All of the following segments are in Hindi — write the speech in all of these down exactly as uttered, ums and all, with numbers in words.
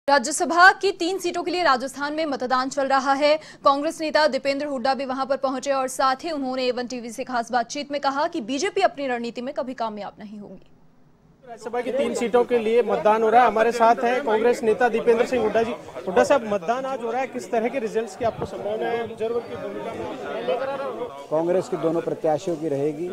राज्यसभा की तीन सीटों के लिए राजस्थान में मतदान चल रहा है। कांग्रेस नेता दीपेंद्र हुड्डा भी वहां पर पहुंचे और साथ ही उन्होंने एवन टीवी से खास बातचीत में कहा कि बीजेपी अपनी रणनीति में कभी कामयाब नहीं होगी। राज्यसभा की तीन सीटों के लिए मतदान हो रहा है। हमारे साथ है कांग्रेस नेता दीपेंद्र सिंह हुड्डा जी। हुड्डा साहब, मतदान आज हो रहा है, किस तरह के रिजल्ट्स की आपको संभावना है? ऑब्जर्वर की भूमिका में कांग्रेस की दोनों प्रत्याशियों की रहेगी।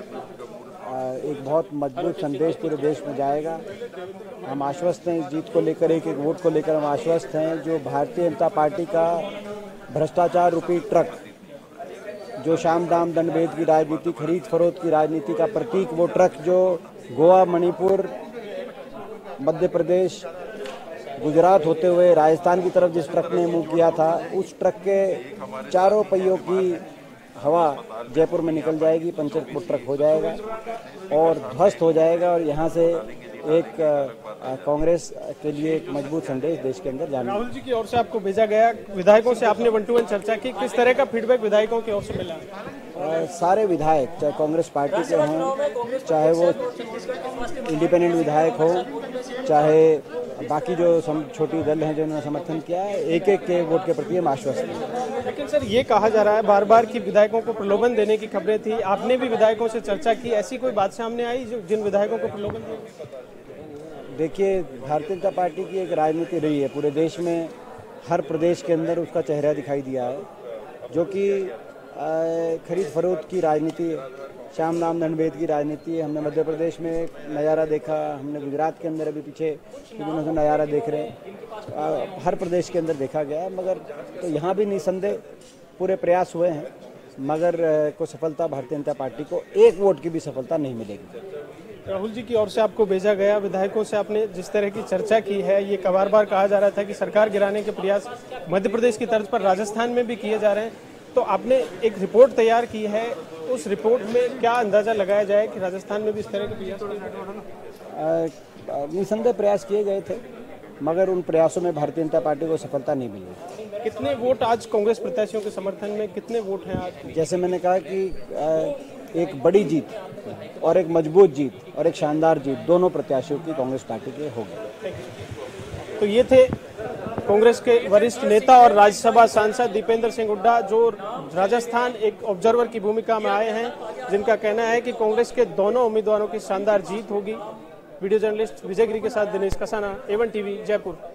एक बहुत मजबूत संदेश पूरे देश में जाएगा। हम आश्वस्त हैं इस जीत को लेकर, एक एक वोट को लेकर हम आश्वस्त हैं। जो भारतीय जनता पार्टी का भ्रष्टाचार रूपी ट्रक, जो शाम दाम दंड भेद की राजनीति, खरीद फरोख्त की राजनीति का प्रतीक, वो ट्रक जो गोवा, मणिपुर, मध्य प्रदेश, गुजरात होते हुए राजस्थान की तरफ जिस ट्रक ने मुंह किया था, उस ट्रक के चारों पहियों की हवा जयपुर में निकल जाएगी, पंचर फुट ट्रक हो जाएगा और ध्वस्त हो जाएगा। और यहाँ से एक कांग्रेस के लिए एक मजबूत संदेश देश के अंदर जाना। राहुल जी की ओर से आपको भेजा गया, विधायकों से आपने वन टू वन चर्चा की, किस तरह का फीडबैक विधायकों की ओर से मिला? आ, सारे विधायक, चाहे कांग्रेस पार्टी के हों, चाहे वो इंडिपेंडेंट विधायक हो, चाहे बाकी जो छोटी दल हैं जिन्होंने समर्थन किया है, एक एक के वोट के प्रति हम आश्वस्त हैं। लेकिन सर, ये कहा जा रहा है बार बार कि विधायकों को प्रलोभन देने की खबरें थी, आपने भी विधायकों से चर्चा की, ऐसी कोई बात सामने आई जो जिन विधायकों को प्रलोभन दिया? देखिए, भारतीय जनता पार्टी की एक राजनीति रही है पूरे देश में, हर प्रदेश के अंदर उसका चेहरा दिखाई दिया है, जो कि खरीद फरोख्त की राजनीति, शाम नाम दंड भेद की राजनीति। हमने मध्य प्रदेश में एक नज़ारा देखा, हमने गुजरात के अंदर अभी पीछे दिनों से नज़ारा देख रहे हैं, हर प्रदेश के अंदर देखा गया। मगर तो यहाँ भी निसंदेह पूरे प्रयास हुए हैं, मगर को सफलता भारतीय जनता पार्टी को एक वोट की भी सफलता नहीं मिलेगी। राहुल जी की ओर से आपको भेजा गया, विधायकों से आपने जिस तरह की चर्चा की है, ये बार बार कहा जा रहा था कि सरकार गिराने के प्रयास मध्य प्रदेश की तर्ज पर राजस्थान में भी किए जा रहे हैं, तो आपने एक रिपोर्ट तैयार की है, उस रिपोर्ट में क्या अंदाजा लगाया जाए कि राजस्थान में भी इस तरह के प्रयास किए? निसंदेह प्रयास किए गए थे, मगर उन प्रयासों में भारतीय जनता पार्टी को सफलता नहीं मिली। कितने वोट आज कांग्रेस प्रत्याशियों के समर्थन में, कितने वोट हैं आज? जैसे मैंने कहा कि एक बड़ी जीत और एक मजबूत जीत और एक शानदार जीत दोनों प्रत्याशियों की कांग्रेस पार्टी के हो गए। तो ये थे कांग्रेस के वरिष्ठ नेता और राज्यसभा सांसद दीपेंद्र सिंह हुड्डा, जो राजस्थान एक ऑब्जर्वर की भूमिका में आए हैं, जिनका कहना है कि कांग्रेस के दोनों उम्मीदवारों की शानदार जीत होगी। वीडियो जर्नलिस्ट विजय गिरी के साथ दिनेश कसाना, एवन टीवी, जयपुर।